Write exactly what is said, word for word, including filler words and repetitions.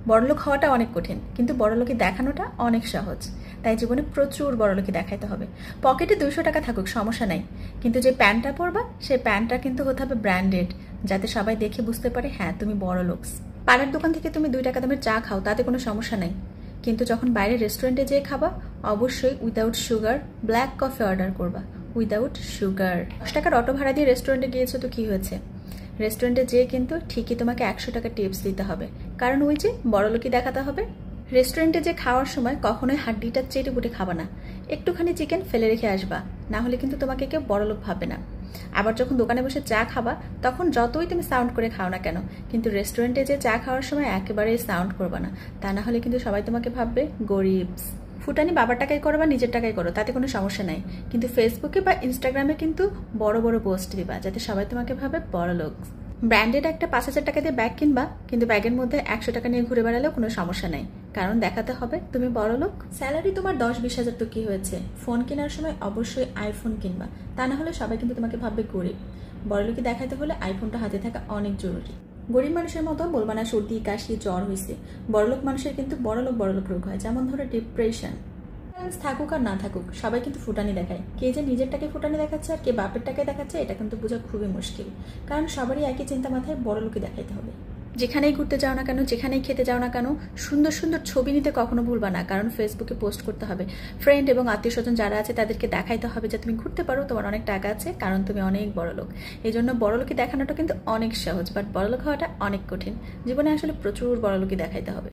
বড়লোক হওয়াটা অনেক কঠিন, কিন্তু বড়লোকি দেখানোটা অনেক সহজ। তাই জীবনে প্রচুর বড়লোকি দেখাইতে হবে। পকেটে দুশো টাকা থাকুক, সমস্যা নাই, কিন্তু যে প্যান্টটা পরবা সেই প্যান্টটা কিন্তু হতে হবে ব্র্যান্ডেড, যাতে সবাই দেখে বুঝতে পারে হ্যাঁ তুমি বড়লোক। পাড়ার দোকান থেকে তুমি দুই টাকা দামের চা খাও, তাতে কোনো সমস্যা নাই, কিন্তু যখন বাইরে রেস্টুরেন্টে যেয়ে খাবা অবশ্যই without sugar black coffee order করবা, উইদাউট সুগার। দশ টাকার অটো ভাড়া দিয়ে রেস্টুরেন্টে গিয়েছো তো কি হয়েছে, রেস্টুরেন্টে যেয়ে কিন্তু ঠিকই তোমাকে একশো টাকা টিপস দিতে হবে, কারণ ওই যে বড়লোকি দেখাতে হবে। রেস্টুরেন্টে যে খাওয়ার সময় কখনোই হাড্ডিটা চেটে বুটে খাবা না, একটুখানি চিকেন ফেলে রেখে আসবা, না হলে কিন্তু তোমাকে কেউ বড়লোক ভাববে না। আবার যখন দোকানে বসে চা খাবা তখন যতই তুমি সাউন্ড করে খাও না কেন, কিন্তু রেস্টুরেন্টে যে চা খাওয়ার সময় একেবারেই সাউন্ড করবা না, তা না হলে কিন্তু সবাই তোমাকে ভাববে গরিব। ফুটানি বাবার টাকায় করো বা নিজের টাকায় করো, তাতে কোনো সমস্যা নাই, কিন্তু ফেসবুকে বা ইনস্টাগ্রামে কিন্তু বড় বড় পোস্ট দিবা, যাতে সবাই তোমাকে ভাবে বড় লোক। ব্র্যান্ডেড একটা পাঁচ হাজার টাকা দিয়ে ব্যাগ কিনবা, কিন্তু ব্যাগের মধ্যে একশো টাকা নিয়ে ঘুরে বেড়ালেও কোনো সমস্যা নাই, কারণ দেখাতে হবে তুমি বড় লোক। স্যালারি তোমার দশ বিশ হাজার তো কি হয়েছে, ফোন কেনার সময় অবশ্যই আইফোন কিনবা, তা না হলে সবাই কিন্তু তোমাকে ভাববে গরিব। বড়লোকি দেখাতে হলে আইফোনটা হাতে থাকা অনেক জরুরি। গরিব মানুষের মতো বলবা না সর্দি কাশি জ্বর হয়েছে, বড়লোক মানুষের কিন্তু বড়লোক বড়লোক রোগ হয়, যেমন ধরো ডিপ্রেশন। থাকুক আর না থাকুক সবাই কিন্তু ফুটানি দেখায়, কে যে নিজের টাকে ফুটানি দেখাচ্ছে আর কে বাপের টাকায় দেখাচ্ছে এটা কিন্তু বোঝা খুবই মুশকিল, কারণ সবারই একই চিন্তা মাথায় বড়লোকি দেখাইতে হবে। যেখানেই ঘুরতে যাও না কেন, যেখানেই খেতে যাও না কেন, সুন্দর সুন্দর ছবি নিতে কখনো ভুলবা না, কারণ ফেসবুকে পোস্ট করতে হবে। ফ্রেন্ড এবং আত্মীয় স্বজন যারা আছে তাদেরকে দেখাইতে হবে যে তুমি ঘুরতে পারো, তোমার অনেক টাকা আছে, কারণ তুমি অনেক বড় লোক। এই জন্য বড়লোকি দেখানোটা কিন্তু অনেক সহজ, বাট বড়লোক হওয়াটা অনেক কঠিন। জীবনে আসলে প্রচুর বড়লোকি দেখাইতে হবে।